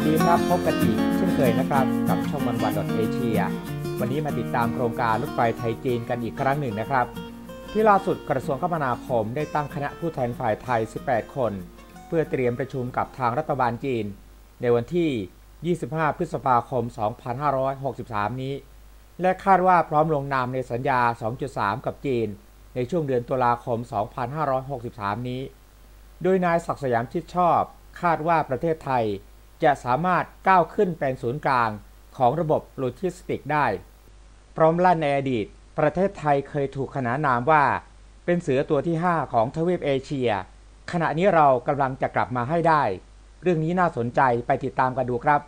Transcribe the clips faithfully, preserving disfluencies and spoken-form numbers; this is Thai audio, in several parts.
ดีครับพบกันอีกเช่นเคยนะครับกับช่องวันวันดอทเอเชียวันนี้มาติดตามโครงการรถไฟไทยจีนกันอีกครั้งหนึ่งนะครับที่ล่าสุดกระทรวงคมนาคมได้ตั้งคณะผู้แทนฝ่ายไทยสิบแปดคนเพื่อเตรียมประชุมกับทางรัฐบาลจีนในวันที่ยี่สิบห้าพฤษภาคมสองพันห้าร้อยหกสิบสามนี้และคาดว่าพร้อมลงนามในสัญญา สองจุดสาม กับจีนในช่วงเดือนตุลาคมสองพันห้าร้อยหกสิบสามนี้โดยนายศักดิ์สยามชิดชอบคาดว่าประเทศไทยจะสามารถก้าวขึ้นเป็นศูนย์กลางของระบบโลจิสติกส์ได้พร้อมลั่นในอดีตประเทศไทยเคยถูกขนานนามว่าเป็นเสือตัวที่ห้าของทวีปเอเชียขณะนี้เรากำลังจะกลับมาให้ได้เรื่องนี้น่าสนใจไปติดตามกันดูครับ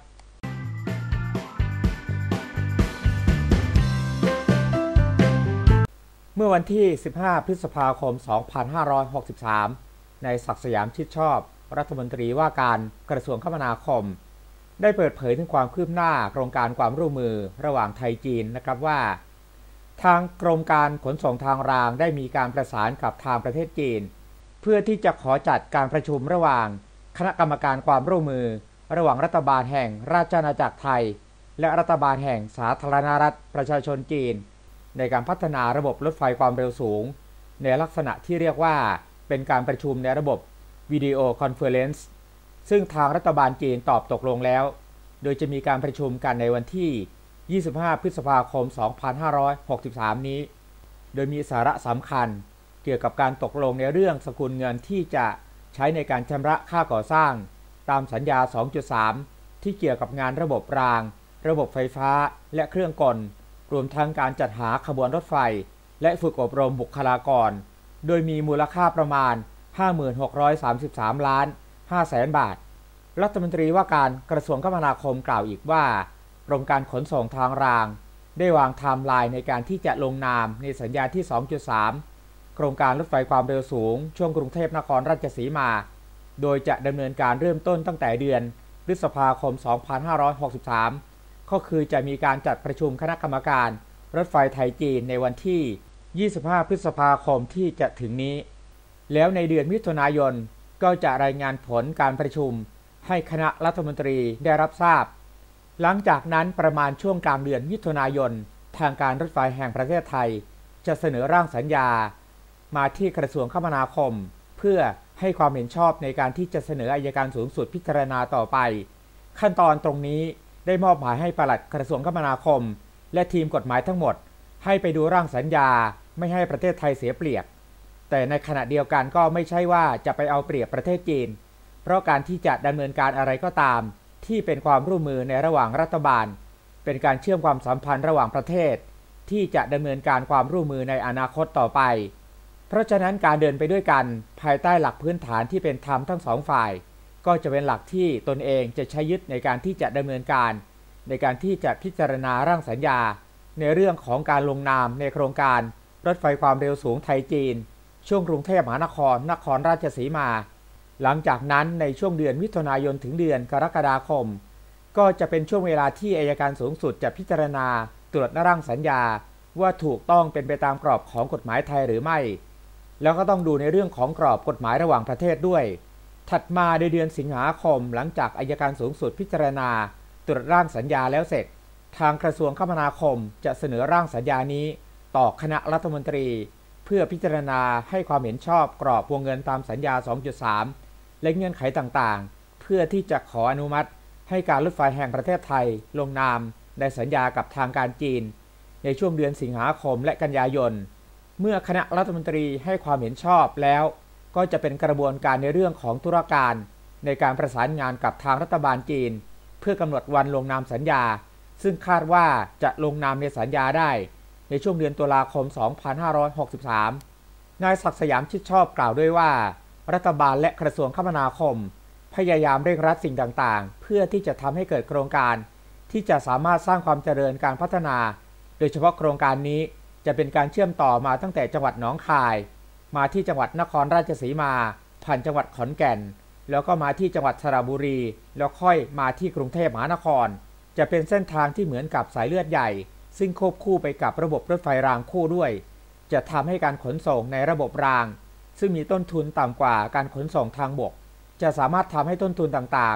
เมื่อวันที่สิบห้าพฤษภาคมสองพันห้าร้อยหกสิบสามนายศักดิ์สยามชิดชอบรัฐมนตรีว่าการกระทรวงคมนาคมได้เปิดเผยถึงความคืบหน้าโครงการความร่วมมือระหว่างไทยจีนนะครับว่าทางกรมการขนส่งทางรางได้มีการประสานกับทางประเทศจีนเพื่อที่จะขอจัดการประชุมระหว่างคณะกรรมการความร่วมมือระหว่างรัฐบาลแห่งราชอาณาจักรไทยและรัฐบาลแห่งสาธารณรัฐประชาชนจีนในการพัฒนาระบบรถไฟความเร็วสูงในลักษณะที่เรียกว่าเป็นการประชุมในระบบวิดีโอคอนเฟอเรนซ์ซึ่งทางรัฐบาลจีนตอบตกลงแล้วโดยจะมีการประชุมกันในวันที่ยี่สิบห้าพฤษภาคมสองพันห้าร้อยหกสิบสามนี้โดยมีสาระสำคัญเกี่ยวกับการตกลงในเรื่องสกุลเงินที่จะใช้ในการชำระค่าก่อสร้างตามสัญญา สองจุดสาม ที่เกี่ยวกับงานระบบรางระบบไฟฟ้าและเครื่องกลรวมทั้งการจัดหาขบวนรถไฟและฝึกอบรมบุคลากรโดยมีมูลค่าประมาณ ห้าหมื่นหกร้อยสามสิบสาม ล้าน ห้าแสน บาทรัฐมนตรีว่าการกระทรวงคมนาคมกล่าวอีกว่ากรมการขนส่งทางรางได้วางไทม์ไลน์ในการที่จะลงนามในสัญญาที่ สองจุดสาม โครงการรถไฟความเร็วสูงช่วงกรุงเทพนครราชสีมาโดยจะดำเนินการเริ่มต้นตั้งแต่เดือนพฤษภาคมสองพันห้าร้อยหกสิบสามก็คือจะมีการจัดประชุมคณะกรรมการรถไฟไทยจีนในวันที่ยี่สิบห้าพฤษภาคมที่จะถึงนี้แล้วในเดือนมิถุนายนก็จะรายงานผลการประชุมให้คณะรัฐมนตรีได้รับทราบหลังจากนั้นประมาณช่วงกลางเดือนมิถุนายนทางการรถไฟแห่งประเทศไทยจะเสนอร่างสัญญามาที่กระทรวงคมนาคมเพื่อให้ความเห็นชอบในการที่จะเสนออัยการสูงสุดพิจารณาต่อไปขั้นตอนตรงนี้ได้มอบหมายให้ปลัดกระทรวงคมนาคมและทีมกฎหมายทั้งหมดให้ไปดูร่างสัญญาไม่ให้ประเทศไทยเสียเปรียบแต่ในขณะเดียวกันก็ไม่ใช่ว่าจะไปเอาเปรียบประเทศจีนเพราะการที่จะดำเนินการอะไรก็ตามที่เป็นความร่วมมือในระหว่างรัฐบาลเป็นการเชื่อมความสัมพันธ์ระหว่างประเทศที่จะดำเนินการความร่วมมือในอนาคตต่อไปเพราะฉะนั้นการเดินไปด้วยกันภายใต้หลักพื้นฐานที่เป็นธรรมทั้งสองฝ่ายก็จะเป็นหลักที่ตนเองจะใช้ยึดในการที่จะดำเนินการในการที่จะพิจารณาร่างสัญญาในเรื่องของการลงนามในโครงการรถไฟความเร็วสูงไทยจีนช่วงกรุงเทพมหานครนครราชสีมาหลังจากนั้นในช่วงเดือนมิถุนายนถึงเดือนกรกฎาคมก็จะเป็นช่วงเวลาที่อัยการสูงสุดจะพิจารณาตรวจร่างสัญญาว่าถูกต้องเป็นไปตามกรอบของกฎหมายไทยหรือไม่แล้วก็ต้องดูในเรื่องของกรอบกฎหมายระหว่างประเทศด้วยถัดมาในเดือนสิงหาคมหลังจากอัยการสูงสุดพิจารณาตรวจร่างสัญญาแล้วเสร็จทางกระทรวงคมนาคมจะเสนอร่างสัญญานี้ต่อคณะรัฐมนตรีเพื่อพิจารณาให้ความเห็นชอบกรอบวงเงินตามสัญญา สองจุดสาม และเงื่อนไขต่างๆเพื่อที่จะขออนุมัติให้การรถไฟแห่งประเทศไทยลงนามในสัญญากับทางการจีนในช่วงเดือนสิงหาคมและกันยายนเมื่อคณะรัฐมนตรีให้ความเห็นชอบแล้วก็จะเป็นกระบวนการในเรื่องของธุรการในการประสานงานกับทางรัฐบาลจีนเพื่อกำหนดวันลงนามสัญญาซึ่งคาดว่าจะลงนามในสัญญาได้ในช่วงเดือนตุลาคมสองพันห้าร้อยหกสิบสามนายศักดิ์สยามชิดชอบกล่าวด้วยว่ารัฐบาลและกระทรวงคมนาคมพยายามเร่งรัดสิ่งต่างๆเพื่อที่จะทำให้เกิดโครงการที่จะสามารถสร้างความเจริญการพัฒนาโดยเฉพาะโครงการนี้จะเป็นการเชื่อมต่อมาตั้งแต่จังหวัดหนองคายมาที่จังหวัดนครราชสีมาผ่านจังหวัดขอนแก่นแล้วก็มาที่จังหวัดสระบุรีแล้วค่อยมาที่กรุงเทพมหานครจะเป็นเส้นทางที่เหมือนกับสายเลือดใหญ่ซึ่งควบคู่ไปกับระบบรถไฟรางคู่ด้วยจะทำให้การขนส่งในระบบรางซึ่งมีต้นทุนต่ำกว่าการขนส่งทางบกจะสามารถทำให้ต้นทุนต่างๆ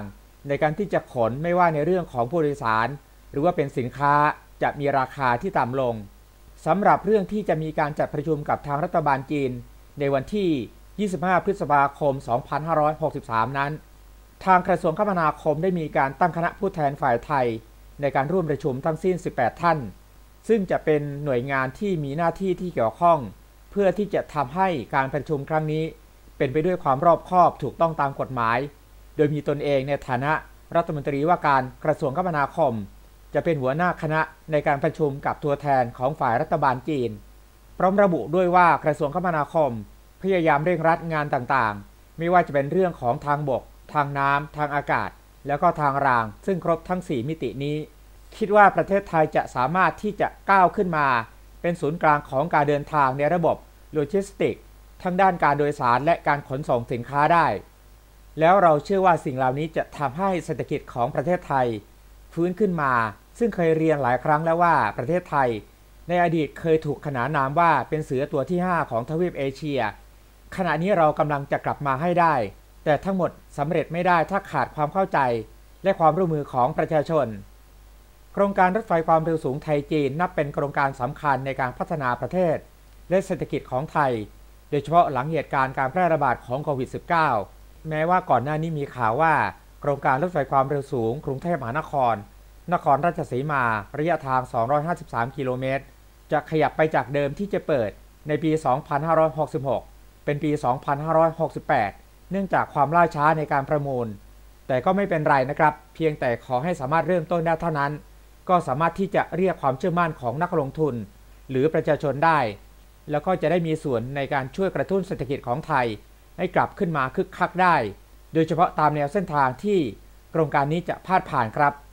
ในการที่จะขนไม่ว่าในเรื่องของผู้โดยสารหรือว่าเป็นสินค้าจะมีราคาที่ต่ำลงสำหรับเรื่องที่จะมีการจัดประชุมกับทางรัฐบาลจีนในวันที่ยี่สิบห้าพฤษภาคมสองพันห้าร้อยหกสิบสามนั้นทางกระทรวงคมนาคมได้มีการตั้งคณะผู้แทนฝ่ายไทยในการร่วมประชุมทั้งสิ้นสิบแปดท่านซึ่งจะเป็นหน่วยงานที่มีหน้าที่ที่เกี่ยวข้องเพื่อที่จะทำให้การประชุมครั้งนี้เป็นไปด้วยความรอบคอบถูกต้องตามกฎหมายโดยมีตนเองในฐานะรัฐมนตรีว่าการกระทรวงคมนาคมจะเป็นหัวหน้าคณะในการประชุมกับตัวแทนของฝ่ายรัฐบาลจีนพร้อมระบุด้วยว่ากระทรวงคมนาคมพยายามเร่งรัดงานต่างๆไม่ว่าจะเป็นเรื่องของทางบกทางน้ำทางอากาศแล้วก็ทางรางซึ่งครบทั้งสี่มิตินี้คิดว่าประเทศไทยจะสามารถที่จะก้าวขึ้นมาเป็นศูนย์กลางของการเดินทางในระบบโลจิสติกส์ทั้งด้านการโดยสารและการขนส่งสินค้าได้แล้วเราเชื่อว่าสิ่งเหล่านี้จะทำให้เศรษฐกิจของประเทศไทยฟื้นขึ้นมาซึ่งเคยเรียนหลายครั้งแล้วว่าประเทศไทยในอดีตเคยถูกขนานนามว่าเป็นเสือตัวที่ห้าของทวีปเอเชียขณะนี้เรากำลังจะกลับมาให้ได้แต่ทั้งหมดสำเร็จไม่ได้ถ้าขาดความเข้าใจและความร่วมมือของประชาชนโครงการรถไฟความเร็วสูงไทยจีนนับเป็นโครงการสำคัญในการพัฒนาประเทศและเศรษฐกิจของไทยโดยเฉพาะหลังเหตุการณ์การแพร่ระบาดของโควิด สิบเก้า แม้ว่าก่อนหน้านี้มีข่าวว่าโครงการรถไฟความเร็วสูงกรุงเทพมหานครนครราชสีมาระยะทางสองร้อยห้าสิบสามกิโลเมตรจะขยับไปจากเดิมที่จะเปิดในปีสองพันห้าร้อยหกสิบหกเป็นปีสองพันห้าร้อยหกสิบแปดเนื่องจากความล่าช้าในการประมูลแต่ก็ไม่เป็นไรนะครับเพียงแต่ขอให้สามารถเริ่มต้นได้เท่านั้นก็สามารถที่จะเรียกความเชื่อมั่นของนักลงทุนหรือประชาชนได้แล้วก็จะได้มีส่วนในการช่วยกระตุ้นเศรษฐกิจของไทยให้กลับขึ้นมาคึกคักได้โดยเฉพาะตามแนวเส้นทางที่โครงการนี้จะพาดผ่านครับ